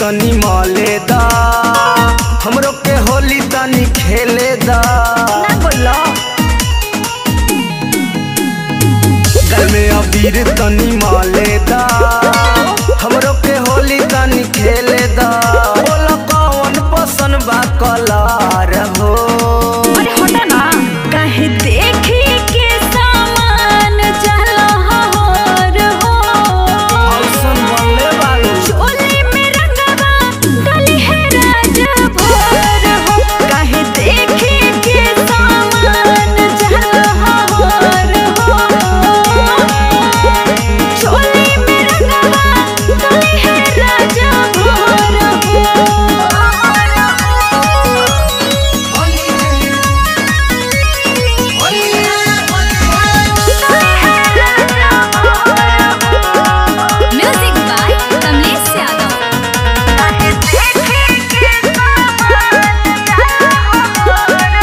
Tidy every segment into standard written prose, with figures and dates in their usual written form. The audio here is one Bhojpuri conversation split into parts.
तनी मले दा, हमरो के होली तनी खेले दा। ना बोलो गल में अबीर तनी मले दा, हमरो के होली तनी खेले दा। बोलो कौन पसंद बा कलर हो? अरे हटा ना, काहे देखी के सामान चला होर हो। औसन बोले बालो चोली में रंगवा डली है राज भोर हो। काहे देखी के सामान चला होर हो। चोली में रंगवा डली है राज भोर हो। Music by Kamlesh Yadav. काहे देखे के सामान चला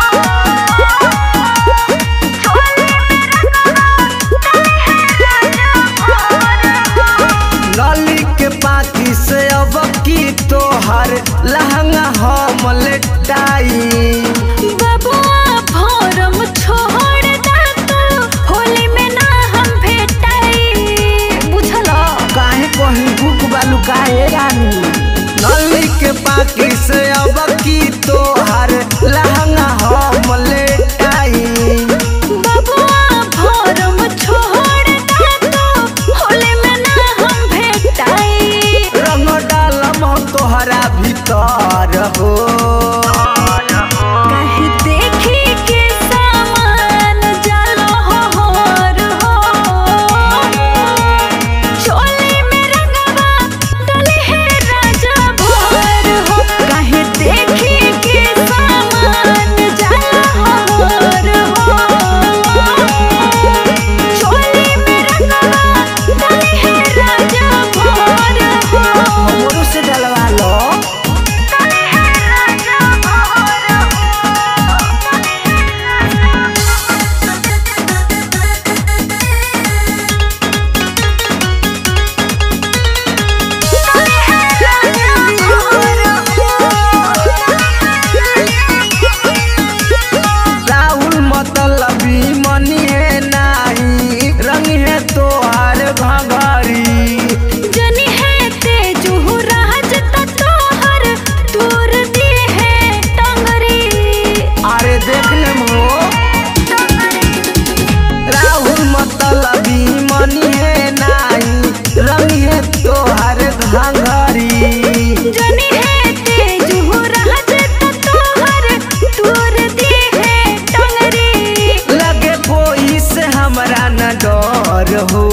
नली के पाती से अब की तोहर लहंगा हम लेटाई। बबुआ भोरम छोड़ दा तू, होली में ना हम भेटाई। बुझलो काहे कहीं भूख बालू काहे रानी? नली के पाती से अब की तोहर लहंगा हम लेटाई। बबुआ भोरम छोड़ दा तू, होली में ना हम भेटाई। रंग डालम तोहरा भीतर हो। काहे देखी के सामान जलो होर हो। चोली में रंगवा डले है राजा भोर हो। काहे देखी के सामान जलो होर हो। चोली में रंगवा डले है राजा भोर हो। हमरो से डलवा लो। राहुल मतलबी मनी है नाही, रंग है तोहार घघरी। जनी है तेजू राज तोहर दूर दी है टंगरी। अरे देख ले हो, राहुल मतलबी मनी है नाही, रंग है तोहार घघरी। जनी है तेजू राज तोहर दूर दी है टंगरी। लगे कोई से हमरा न डर हो।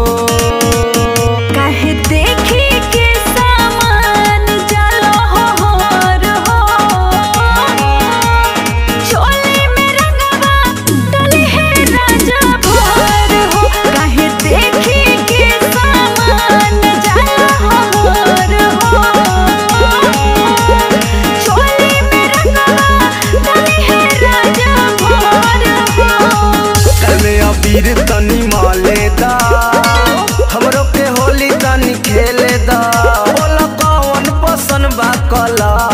काहे देखी के सामान जलो होर हो। चोली में रंगवा डली है राजा भोर हो। काहे देखी के सामान जलो होर हो। चोली में रंगवा डली है राजा भोर हो। कल में अबीर तनी मले दा, हमरो के होली तनी खेले दा। बोलो कौन पसंद बा कलर?